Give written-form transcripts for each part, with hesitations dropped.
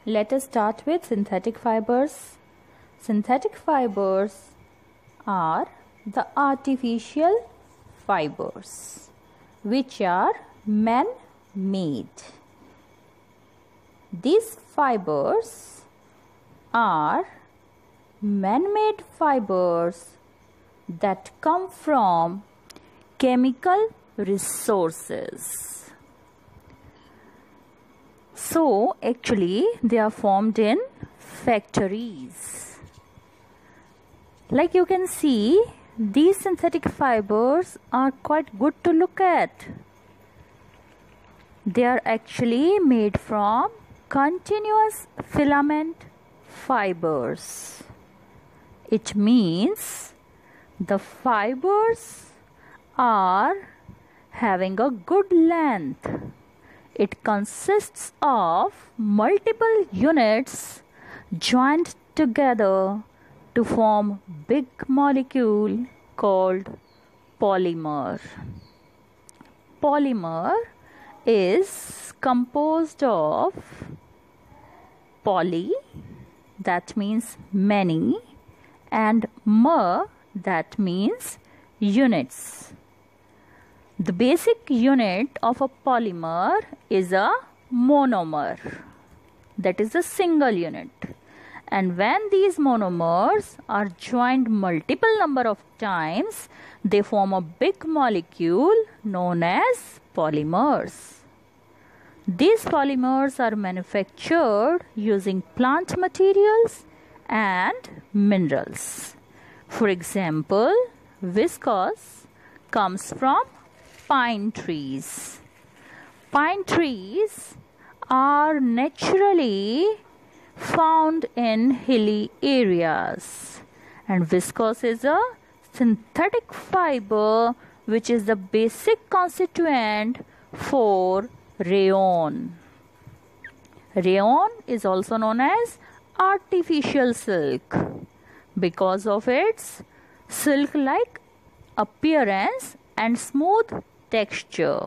Let us start with synthetic fibers. Synthetic fibers are the artificial fibers which are man-made. These fibers are man-made fibers that come from chemical resources. So actually they are formed in factories. Like you can see, these synthetic fibers are quite good to look at. They are actually made from continuous filament fibers. It means the fibers are having a good length. It consists of multiple units joined together to form big molecule called polymer. Polymer is composed of poly, that means many, and mer, that means units. The basic unit of a polymer is a monomer, that is a single unit. And when these monomers are joined multiple number of times, they form a big molecule known as polymers. These polymers are manufactured using plant materials and minerals. For example, viscose comes from pine trees. Pine trees are naturally found in hilly areas, and viscose is a synthetic fiber which is the basic constituent for rayon. Rayon is also known as artificial silk because of its silk-like appearance and smooth texture.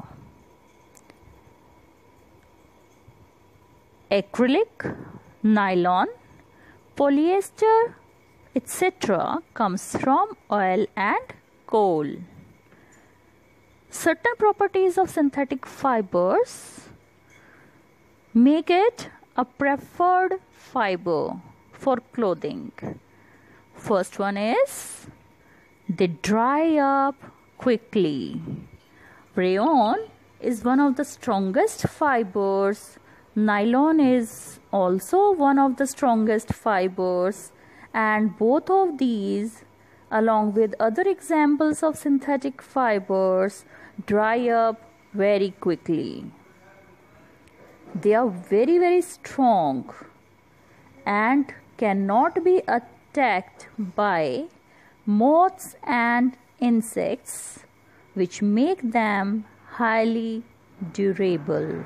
Acrylic, nylon, polyester, etc. comes from oil and coal. Certain properties of synthetic fibers make it a preferred fiber for clothing. First one is they dry up quickly. Rayon is one of the strongest fibers. Nylon is also one of the strongest fibers, and both of these, along with other examples of synthetic fibers, dry up very quickly. They are very strong and cannot be attacked by moths and insects, which make them highly durable.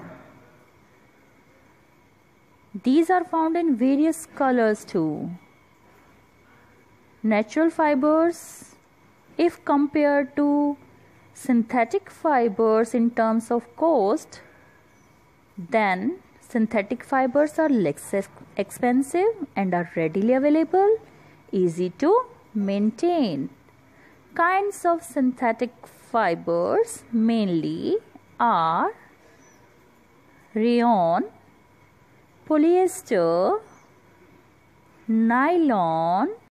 These are found in various colors too. Natural fibers, if compared to synthetic fibers in terms of cost, then synthetic fibers are less expensive and are readily available, easy to maintain. Kinds of synthetic fibers mainly are rayon, polyester, nylon,